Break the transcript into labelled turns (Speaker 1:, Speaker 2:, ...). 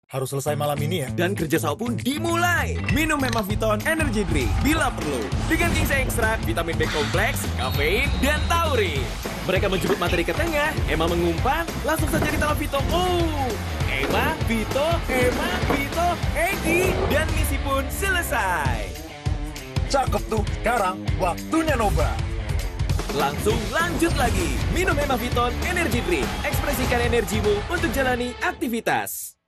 Speaker 1: Harus selesai malam ini ya.
Speaker 2: Dan kerja sahu pun dimulai. Minum Hemaviton Energy Drink bila perlu. Dengan ginseng ekstrak, vitamin B kompleks, kafein, dan taurin. Mereka menjemput materi ke tengah, Ema mengumpan, langsung saja ditaruh Vito. Ema, Vito, Egi, dan misi pun selesai.
Speaker 1: Cakep tuh. Sekarang waktunya nobar.
Speaker 2: Langsung lanjut lagi. Minum Hemaviton Energy Drink. Ekspresikan energimu untuk jalani aktivitas.